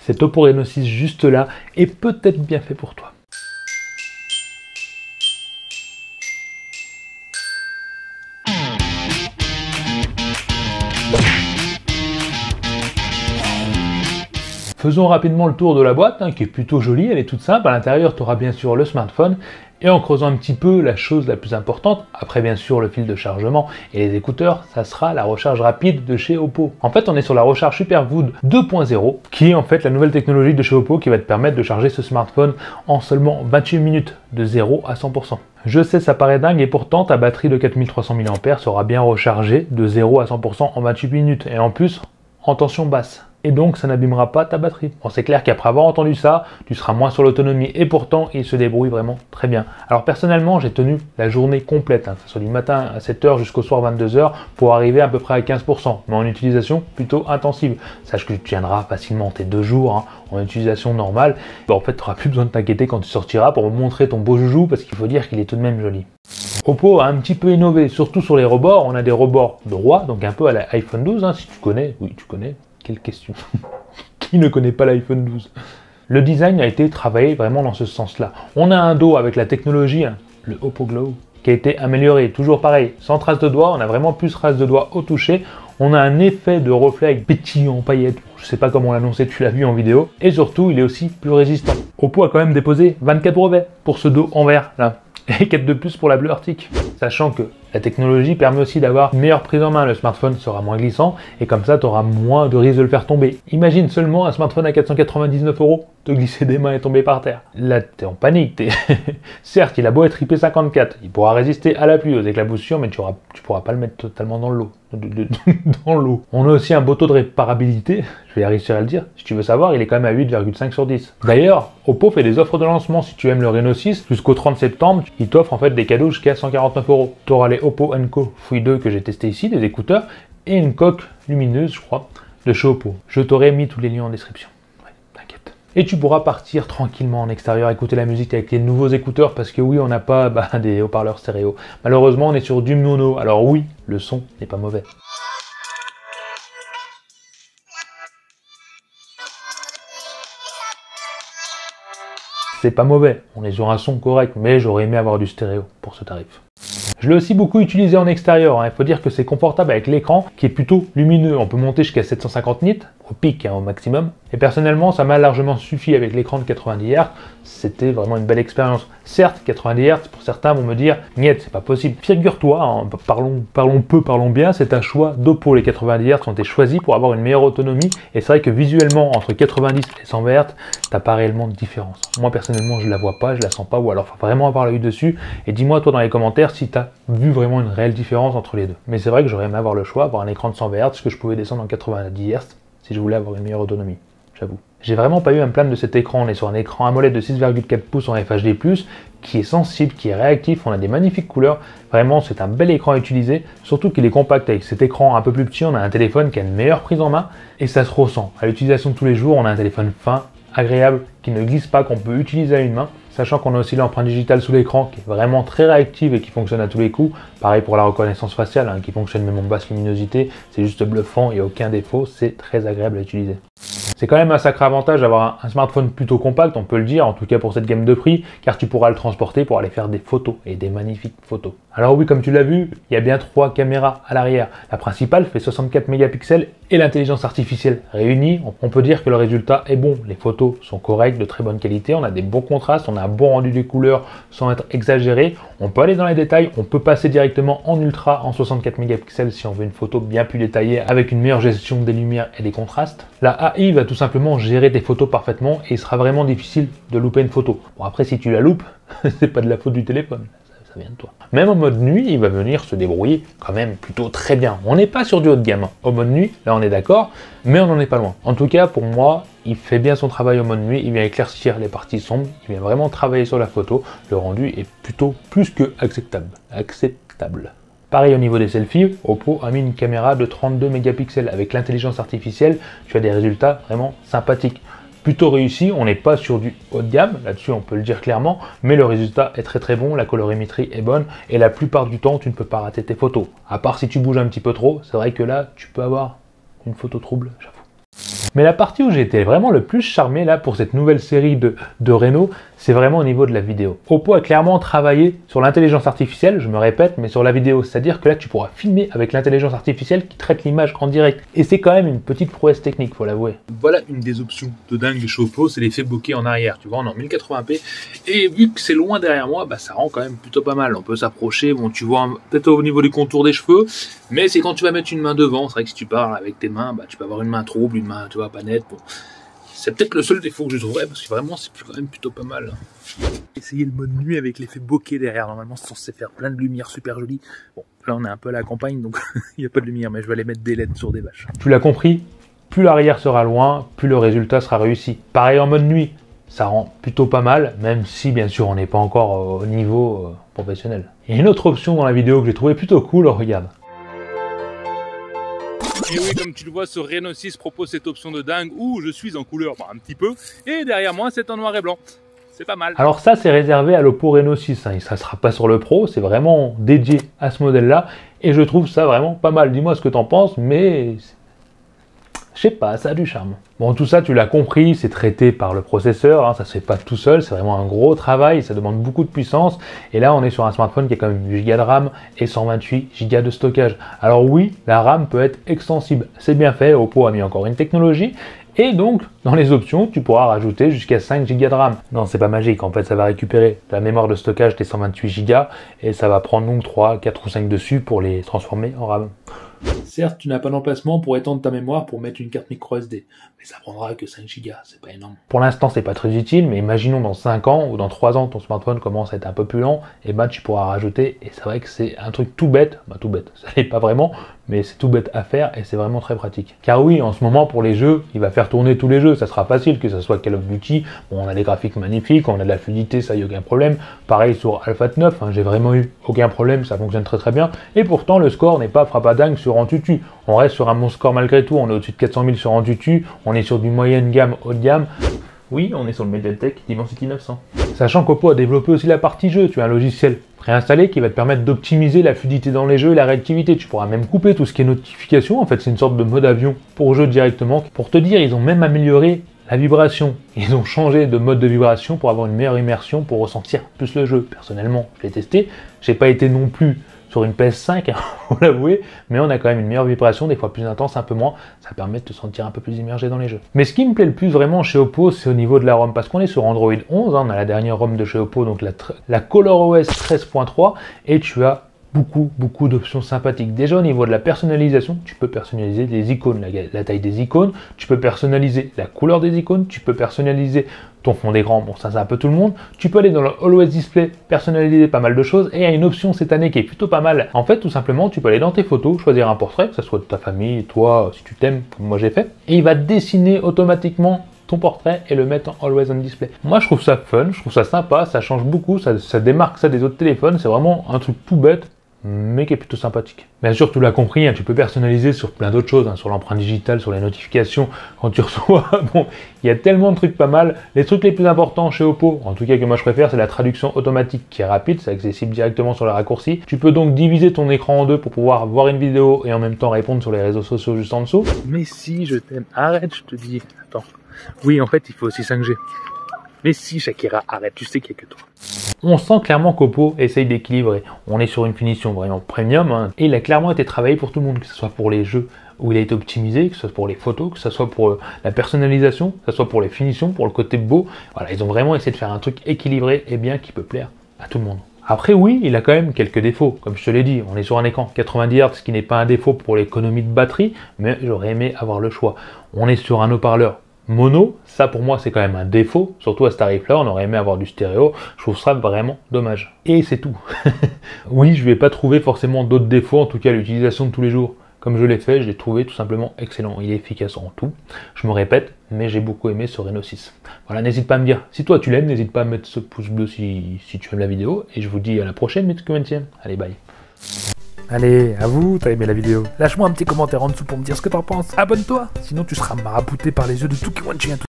cet Oppo Reno 6 juste là est peut-être bien fait pour toi. Faisons rapidement le tour de la boîte, qui est plutôt jolie, elle est toute simple. À l'intérieur, tu auras bien sûr le smartphone. Et en creusant un petit peu, la chose la plus importante, après bien sûr le fil de chargement et les écouteurs, ça sera la recharge rapide de chez Oppo. En fait, on est sur la recharge Superwood 2.0, qui est en fait la nouvelle technologie de chez Oppo qui va te permettre de charger ce smartphone en seulement 28 minutes, de 0 à 100%. Je sais, ça paraît dingue, et pourtant ta batterie de 4300 mAh sera bien rechargée de 0 à 100% en 28 minutes, et en plus, en tension basse. Et donc ça n'abîmera pas ta batterie. Bon, c'est clair qu'après avoir entendu ça, tu seras moins sur l'autonomie, et pourtant il se débrouille vraiment très bien. Alors personnellement, j'ai tenu la journée complète, que ce soit du matin à 7h jusqu'au soir 22h, pour arriver à peu près à 15%, mais en utilisation plutôt intensive. Sache que tu tiendras facilement tes 2 jours en utilisation normale. Bon, en fait, tu n'auras plus besoin de t'inquiéter quand tu sortiras pour me montrer ton beau joujou, parce qu'il faut dire qu'il est tout de même joli. Oppo a un petit peu innové, surtout sur les rebords. On a des rebords droits, donc un peu à la iPhone 12, si tu connais. Oui, tu connais. Quelle question. Qui ne connaît pas l'iPhone 12? Le design a été travaillé vraiment dans ce sens-là. On a un dos avec la technologie, le Oppo Glow, qui a été amélioré. Toujours pareil, sans trace de doigt, on a vraiment plus trace de doigt au toucher. On a un effet de reflet avec pétillant, paillettes. Je sais pas comment l'annoncer, tu l'as vu en vidéo. Et surtout, il est aussi plus résistant. Oppo a quand même déposé 24 brevets pour ce dos en verre, là. Et 4 de plus pour la bleue Arctic. Sachant que la technologie permet aussi d'avoir une meilleure prise en main. Le smartphone sera moins glissant et comme ça, tu auras moins de risque de le faire tomber. Imagine seulement un smartphone à 499 € te glisser des mains et tomber par terre. Là, tu es en panique. Certes, il a beau être IP54, il pourra résister à la pluie, aux éclaboussures, mais tu pourras pas le mettre totalement dans l'eau. Dans l'eau. On a aussi un beau taux de réparabilité, je vais réussir à le dire. Si tu veux savoir, il est quand même à 8,5 sur 10. D'ailleurs, Oppo fait des offres de lancement. Si tu aimes le Reno 6, jusqu'au 30 septembre, il t'offre en fait des cadeaux jusqu'à 149 €. Tu auras les Oppo Enco Fouille 2 que j'ai testé ici, des écouteurs, et une coque lumineuse, je crois, de chez Oppo. Je t'aurai mis tous les liens en description. Ouais, t'inquiète. Et tu pourras partir tranquillement en extérieur, écouter la musique avec les nouveaux écouteurs, parce que oui, on n'a pas des haut-parleurs stéréo. Malheureusement, on est sur du mono. Alors oui, le son n'est pas mauvais. C'est pas mauvais, on est sur un son correct, mais j'aurais aimé avoir du stéréo pour ce tarif. Je l'ai aussi beaucoup utilisé en extérieur, il faut dire que c'est confortable avec l'écran qui est plutôt lumineux. On peut monter jusqu'à 750 nits, au pic au maximum. Et personnellement, ça m'a largement suffi avec l'écran de 90 Hz. C'était vraiment une belle expérience. Certes, 90 Hz, pour certains vont me dire, niet, c'est pas possible. Figure-toi, parlons bien, c'est un choix d'Oppo. Les 90 Hz ont été choisis pour avoir une meilleure autonomie. Et c'est vrai que visuellement, entre 90 et 120 Hz, t'as pas réellement de différence. Moi, personnellement, je la vois pas, je la sens pas, ou alors faut vraiment avoir l'œil dessus. Et dis-moi, toi, dans les commentaires, si t'as vu vraiment une réelle différence entre les deux. Mais c'est vrai que j'aurais aimé avoir le choix, avoir un écran de 120 Hz, que je pouvais descendre en 90 Hz si je voulais avoir une meilleure autonomie, j'avoue. J'ai vraiment pas eu à me plaindre de cet écran. On est sur un écran AMOLED de 6,4 pouces en FHD+, qui est sensible, qui est réactif, on a des magnifiques couleurs. Vraiment, c'est un bel écran à utiliser, surtout qu'il est compact. Avec cet écran un peu plus petit, on a un téléphone qui a une meilleure prise en main, et ça se ressent. À l'utilisation de tous les jours, on a un téléphone fin, agréable, qui ne glisse pas, qu'on peut utiliser à une main. Sachant qu'on a aussi l'empreinte digitale sous l'écran qui est vraiment très réactive et qui fonctionne à tous les coups. Pareil pour la reconnaissance faciale, qui fonctionne même en basse luminosité. C'est juste bluffant et aucun défaut, c'est très agréable à utiliser. C'est quand même un sacré avantage d'avoir un smartphone plutôt compact, on peut le dire, en tout cas pour cette gamme de prix, car tu pourras le transporter pour aller faire des photos, et des magnifiques photos. Alors oui, comme tu l'as vu, il y a bien 3 caméras à l'arrière. La principale fait 64 mégapixels et l'intelligence artificielle réunie, on peut dire que le résultat est bon. Les photos sont correctes, de très bonne qualité, on a des bons contrastes, on a un bon rendu des couleurs sans être exagéré. On peut aller dans les détails, on peut passer directement en ultra en 64 mégapixels si on veut une photo bien plus détaillée avec une meilleure gestion des lumières et des contrastes. La AI va tout simplement gérer tes photos parfaitement et il sera vraiment difficile de louper une photo. Bon, après, si tu la loupes, c'est pas de la faute du téléphone. Ça vient de toi. Même en mode nuit, il va venir se débrouiller quand même plutôt très bien. On n'est pas sur du haut de gamme. Au mode nuit, là on est d'accord, mais on n'en est pas loin. En tout cas, pour moi, il fait bien son travail au mode nuit, il vient éclaircir les parties sombres, il vient vraiment travailler sur la photo. Le rendu est plutôt plus que acceptable. Pareil au niveau des selfies, Oppo a mis une caméra de 32 mégapixels. Avec l'intelligence artificielle, tu as des résultats vraiment sympathiques. Plutôt réussi, on n'est pas sur du haut de gamme, là-dessus on peut le dire clairement, mais le résultat est très bon, la colorimétrie est bonne, et la plupart du temps tu ne peux pas rater tes photos. À part si tu bouges un petit peu trop, c'est vrai que là tu peux avoir une photo trouble, j'avoue. Mais la partie où j'ai été vraiment le plus charmé là pour cette nouvelle série de Reno, c'est vraiment au niveau de la vidéo. Oppo a clairement travaillé sur l'intelligence artificielle, je me répète, mais sur la vidéo. C'est-à-dire que là, tu pourras filmer avec l'intelligence artificielle qui traite l'image en direct. Et c'est quand même une petite prouesse technique, faut l'avouer. Voilà une des options de dingue chez Oppo, c'est l'effet bokeh en arrière. Tu vois, on est en 1080p. Et vu que c'est loin derrière moi, bah, ça rend quand même plutôt pas mal. On peut s'approcher, bon, tu vois peut-être au niveau du contour des cheveux, mais c'est quand tu vas mettre une main devant. C'est vrai que si tu parles avec tes mains, bah, tu peux avoir une main trouble, une main, tu vois, pas nette. Bon. C'est peut-être le seul défaut que je trouverais, parce que vraiment, c'est quand même plutôt pas mal. Essayez le mode nuit avec l'effet bokeh derrière. Normalement, c'est censé faire plein de lumière super jolie. Bon, là, on est un peu à la campagne, donc il n'y a pas de lumière, mais je vais aller mettre des LED sur des vaches. Tu l'as compris, plus l'arrière sera loin, plus le résultat sera réussi. Pareil en mode nuit, ça rend plutôt pas mal, même si, bien sûr, on n'est pas encore au niveau professionnel. Il y a une autre option dans la vidéo que j'ai trouvé plutôt cool, regarde. Et oui, comme tu le vois, ce Reno 6 propose cette option de dingue où je suis en couleur, un petit peu, et derrière moi c'est en noir et blanc. C'est pas mal. Alors ça, c'est réservé à l'Oppo Reno 6, hein. Ça ne sera pas sur le Pro, c'est vraiment dédié à ce modèle-là, et je trouve ça vraiment pas mal. Dis-moi ce que t'en penses, mais je sais pas, ça a du charme. Bon, tout ça, tu l'as compris, c'est traité par le processeur, hein, ça se fait pas tout seul, c'est vraiment un gros travail, ça demande beaucoup de puissance. Et là, on est sur un smartphone qui a quand même 8 Go de RAM et 128 Go de stockage. Alors oui, la RAM peut être extensible, c'est bien fait, Oppo a mis encore une technologie. Et donc, dans les options, tu pourras rajouter jusqu'à 5 Go de RAM. Non, c'est pas magique, en fait, ça va récupérer la mémoire de stockage des 128 Go et ça va prendre donc 3, 4 ou 5 dessus pour les transformer en RAM. Certes, tu n'as pas d'emplacement pour étendre ta mémoire pour mettre une carte micro SD, mais ça prendra que 5 Go, c'est pas énorme. Pour l'instant, c'est pas très utile, mais imaginons dans 5 ans ou dans 3 ans, ton smartphone commence à être un peu plus lent, et ben tu pourras rajouter, et c'est vrai que c'est un truc tout bête, ça n'est pas vraiment, mais c'est tout bête à faire, et c'est vraiment très pratique. Car oui, en ce moment, pour les jeux, il va faire tourner tous les jeux, ça sera facile, que ce soit Call of Duty, bon, on a des graphiques magnifiques, on a de la fluidité, ça y a aucun problème. Pareil sur Alpha 9, hein, j'ai vraiment eu aucun problème, ça fonctionne très très bien, et pourtant le score n'est pas frappadingue sur Antutu. On reste sur un bon score malgré tout, on est au-dessus de 400 000 sur Antutu, on est sur du moyenne gamme, haut de gamme. Oui, on est sur le MediaTek Dimensity 900. Sachant qu'Oppo a développé aussi la partie jeu, tu as un logiciel préinstallé qui va te permettre d'optimiser la fluidité dans les jeux et la réactivité. Tu pourras même couper tout ce qui est notification, en fait c'est une sorte de mode avion pour jeu directement. Pour te dire, ils ont même amélioré la vibration. Ils ont changé de mode de vibration pour avoir une meilleure immersion, pour ressentir plus le jeu. Personnellement, je l'ai testé, j'ai pas été non plus sur une PS5, faut l'avouer, mais on a quand même une meilleure vibration, des fois plus intense, un peu moins, ça permet de te sentir un peu plus immergé dans les jeux. Mais ce qui me plaît le plus vraiment chez Oppo, c'est au niveau de la ROM, parce qu'on est sur Android 11, hein, on a la dernière ROM de chez Oppo, donc la ColorOS 13.3, et tu as beaucoup d'options sympathiques. Déjà au niveau de la personnalisation, tu peux personnaliser les icônes, la taille des icônes, tu peux personnaliser la couleur des icônes, tu peux personnaliser ton fond d'écran, bon ça c'est un peu tout le monde, tu peux aller dans le Always Display, personnaliser pas mal de choses, et il y a une option cette année qui est plutôt pas mal. En fait tout simplement tu peux aller dans tes photos, choisir un portrait, que ce soit de ta famille, toi si tu t'aimes comme moi j'ai fait, et il va dessiner automatiquement ton portrait et le mettre en Always on Display. Moi je trouve ça fun, je trouve ça sympa, ça change beaucoup, ça démarque ça des autres téléphones, c'est vraiment un truc tout bête, mais qui est plutôt sympathique. Bien sûr, tu l'as compris, hein, tu peux personnaliser sur plein d'autres choses, hein, sur l'empreinte digitale, sur les notifications, quand tu reçois, bon, il y a tellement de trucs pas mal. Les trucs les plus importants chez Oppo, en tout cas que moi je préfère, c'est la traduction automatique qui est rapide, c'est accessible directement sur le raccourci. Tu peux donc diviser ton écran en deux pour pouvoir voir une vidéo et en même temps répondre sur les réseaux sociaux juste en dessous. Mais si, je t'aime, arrête, je te dis, attends. Oui, en fait, il faut aussi 5G. Mais si, Shakira, arrête, tu sais qu'il n'y a que toi. On sent clairement qu'Oppo essaye d'équilibrer. On est sur une finition vraiment premium, hein, et il a clairement été travaillé pour tout le monde, que ce soit pour les jeux où il a été optimisé, que ce soit pour les photos, que ce soit pour la personnalisation, que ce soit pour les finitions, pour le côté beau. Voilà, ils ont vraiment essayé de faire un truc équilibré et bien qui peut plaire à tout le monde. Après oui, il a quand même quelques défauts, comme je te l'ai dit, on est sur un écran 90 Hz, ce qui n'est pas un défaut pour l'économie de batterie, mais j'aurais aimé avoir le choix. On est sur un haut-parleur mono, ça pour moi c'est quand même un défaut, surtout à ce tarif là, on aurait aimé avoir du stéréo, je trouve ça vraiment dommage. Et c'est tout. Oui, je vais pas trouver forcément d'autres défauts, en tout cas l'utilisation de tous les jours, comme je l'ai fait, je l'ai trouvé tout simplement excellent, il est efficace en tout, je me répète, mais j'ai beaucoup aimé ce Reno 6. Voilà, n'hésite pas à me dire, si toi tu l'aimes, n'hésite pas à mettre ce pouce bleu si tu aimes la vidéo, et je vous dis à la prochaine mes petits. Allez, bye. Allez, à vous, t'as aimé la vidéo. Lâche-moi un petit commentaire en dessous pour me dire ce que t'en penses. Abonne-toi, sinon tu seras marabouté par les yeux de tout qui